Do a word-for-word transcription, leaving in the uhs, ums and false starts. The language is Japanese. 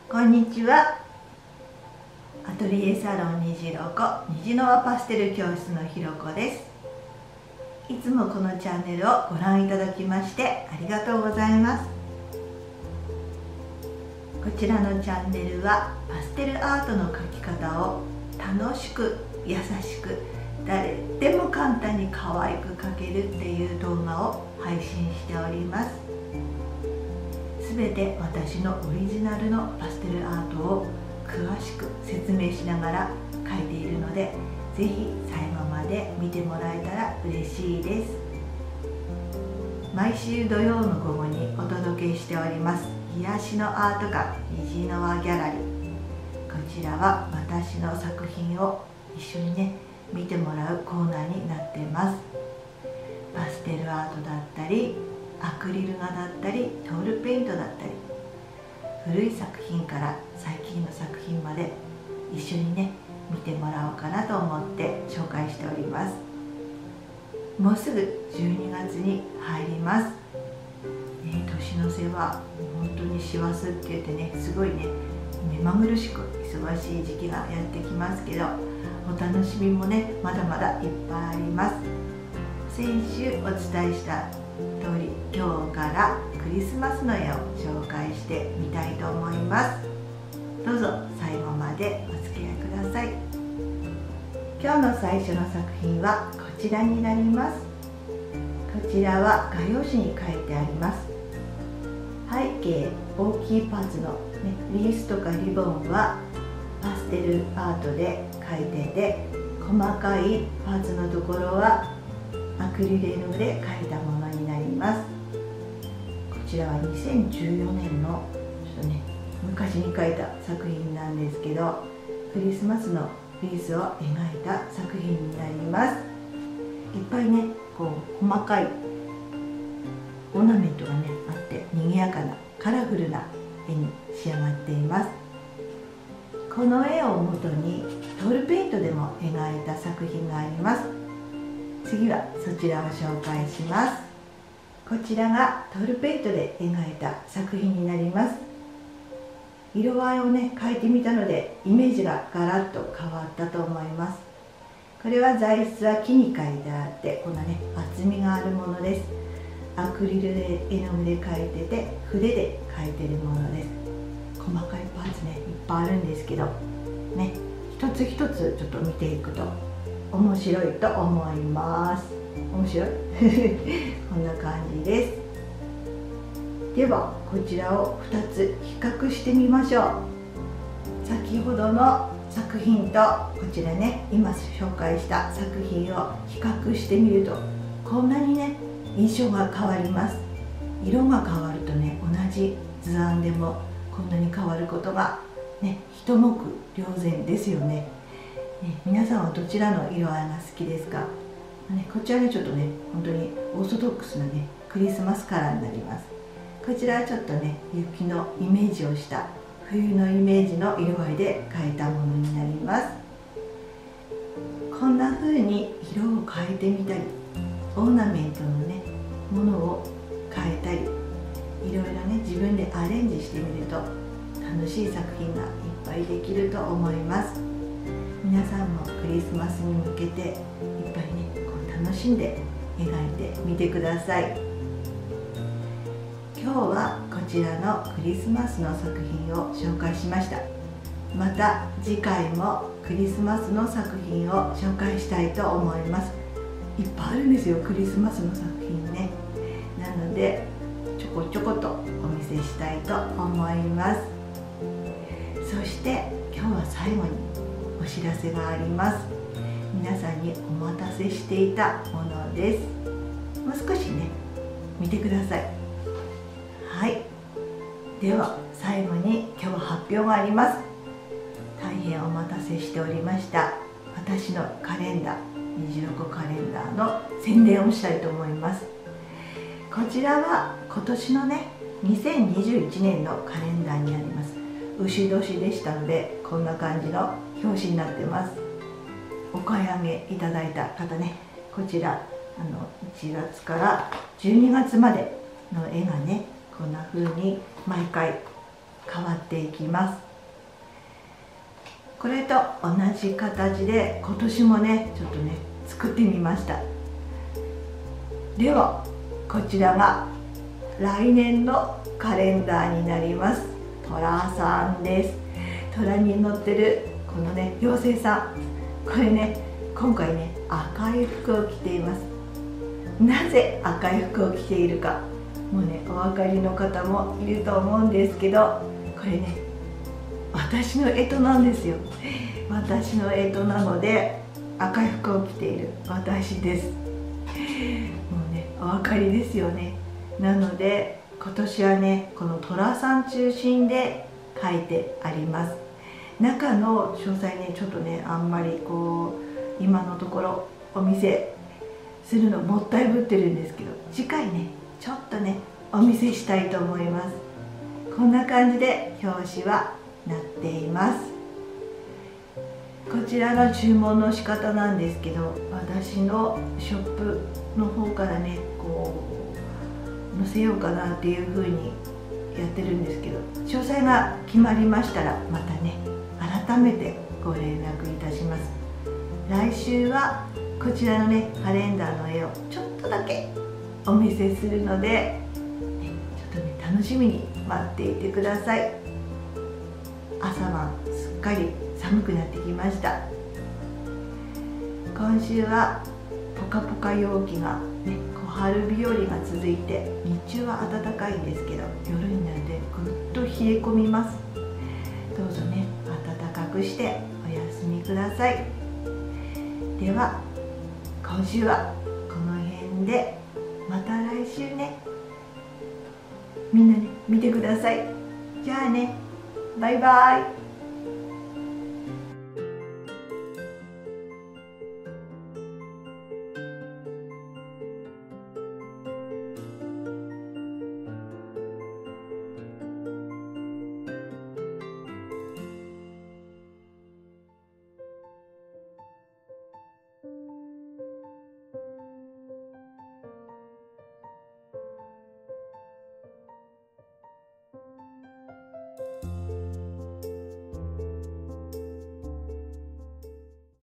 こんにちは。アトリエサロン虹色子虹の輪パステル教室のひろこです。いつもこのチャンネルをご覧いただきましてありがとうございます。こちらのチャンネルはパステルアートの描き方を楽しく優しく誰でも簡単に可愛く描けるっていう動画を配信しております。すべて私のオリジナルのパステルアートを詳しく説明しながら描いているので、ぜひ最後まで見てもらえたら嬉しいです。毎週土曜の午後にお届けしております癒しのアート館虹の輪ギャラリー。こちらは私の作品を一緒にね見てもらうコーナーになっています。パステルアートだったりアクリル画だったりトールペイントだったり、古い作品から最近の作品まで一緒にね見てもらおうかなと思って紹介しております。もうすぐじゅうにがつに入ります、ね、年の瀬は本当に師走って言ってね、すごいね目まぐるしく忙しい時期がやってきますけど、お楽しみもねまだまだいっぱいあります。先週お伝えした通り、今日からクリスマスの絵を紹介してみたいと思います。どうぞ最後までお付き合いください。今日の最初の作品はこちらになります。こちらは画用紙に書いてあります。背景大きいパーツの、ね、リースとかリボンはパステルアートで描いてて、細かいパーツのところはアクリル絵の具で描いたものになります。こちらはにせんじゅうよねんのちょっとね昔に描いた作品なんですけど、クリスマスのリースを描いた作品になります。いっぱいねこう細かいオーナメントがねあって賑やかなカラフルな絵に仕上がっています。この絵をもとにトールペイントでも描いた作品があります。次はそちらを紹介します。こちらがトールペイントで描いた作品になります。色合いをね描いてみたのでイメージがガラッと変わったと思います。これは材質は木に描いてあって、こんなね厚みがあるものです。アクリルで絵の具で描いてて筆で描いてるものです。細かいパーツねいっぱいあるんですけどね、一つ一つちょっと見ていくと面白いと思います。面白いこんな感じです。ではこちらをふたつ比較してみましょう。先ほどの作品とこちらね今紹介した作品を比較してみると、こんなにね印象が変わります。色が変わるとね同じ図案でもこんなに変わることがね一目瞭然ですよね。ね、皆さんはどちらの色合いが好きですか？ね、こちらねちょっとね本当にオーソドックスなねクリスマスカラーになります。こちらはちょっとね雪のイメージをした冬のイメージの色合いで描いたものになります。こんな風に色を変えてみたり、オーナメントのねものを変えたり、いろいろね自分でアレンジしてみると楽しい作品がいっぱいできると思います。皆さんもクリスマスに向けていっぱいねこう楽しんで描いてみてください。今日はこちらのクリスマスの作品を紹介しました。また次回もクリスマスの作品を紹介したいと思います。いっぱいあるんですよクリスマスの作品ね。なのでちょこちょことお見せしたいと思います。そして今日は最後にお知らせがあります。皆さんにお待たせしていたものです。もう少しね見てください。はい、では最後に今日発表があります。大変お待たせしておりました私のカレンダー虹色子カレンダーの宣伝をしたいと思います。こちらは今年のねにせんにじゅういちねんのカレンダーになります。牛年でしたのでこんな感じの表紙になってます。お買い上げいただいた方ね、こちらあのいちがつからじゅうにがつまでの絵がねこんな風に毎回変わっていきます。これと同じ形で今年もねちょっとね作ってみました。ではこちらが来年のカレンダーになります。トラさんです。トラに乗ってるこのね妖精さん、これね今回ね赤い服を着ています。なぜ赤い服を着ているかもうねお分かりの方もいると思うんですけど、これね私の干支なんですよ。私の干支なので赤い服を着ている私です。もうねお分かりですよね。なので今年はねこの寅さん中心で書いてあります。中の詳細ねちょっとねあんまりこう今のところお見せするのもったいぶってるんですけど、次回ねちょっとねお見せしたいと思います。こんな感じで表紙はなっています。こちらが注文の仕方なんですけど、私のショップの方からねこう載せようかなっていう風にやってるんですけど、詳細が決まりましたらまたね改めてご連絡いたします。来週はこちらのねカレンダーの絵をちょっとだけお見せするので、ね、ちょっとね楽しみに待っていてください。朝晩すっかり寒くなってきました。今週はポカポカ陽気がね小春日和が続いて、日中は暖かいんですけど夜になってぐっと冷え込みます。どうぞね暖かくしてお休みください。では今週はこの辺で、また来週ねみんなね見てください。じゃあねバイバイ。